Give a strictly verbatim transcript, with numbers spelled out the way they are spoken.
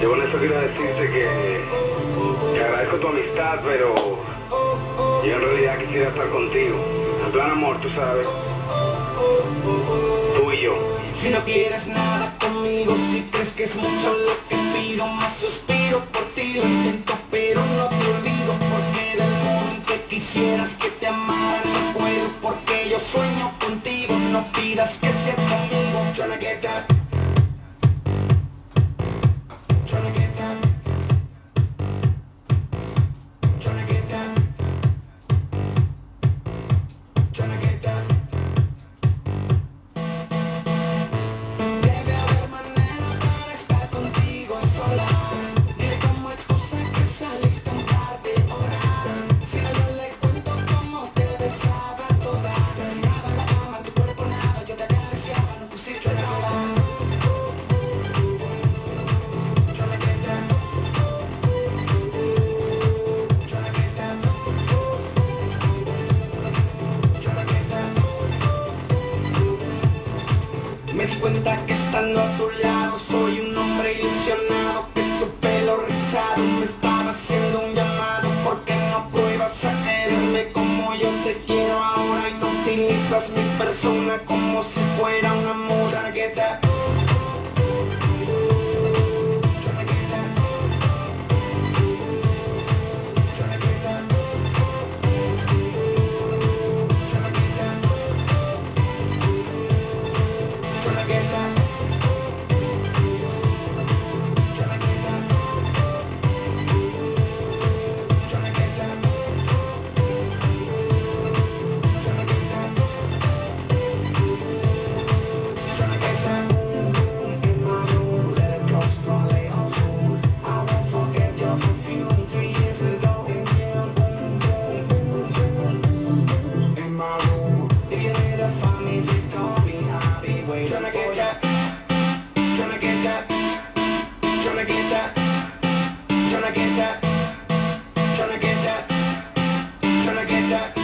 Yo con eso quiero decirte que, que agradezco tu amistad, pero yo en realidad quisiera estar contigo. En plan amor, tú sabes. Tú y yo. Si no quieres nada conmigo, si crees que es mucho lo que pido, más suspiro por ti, lo intento pero no te olvido, porque del modo en que quisieras que te amara no puedo, porque yo sueño contigo, no pidas que sea conmigo. Tryna get that, tryna get that, tryna get that, tryna get that. Me di cuenta que estando a tu lado soy un hombre ilusionado, que tu pelo rizado me estaba haciendo un llamado. Porque no pruebas a quererme como yo te quiero ahora y no utilizas mi persona como si fuera un amor? Tryna get that, tryna get that, tryna get that, tryna get that, tryna get that. Tryna get that, tryna get that, tryna get that, tryna get that, tryna get that, tryna get that.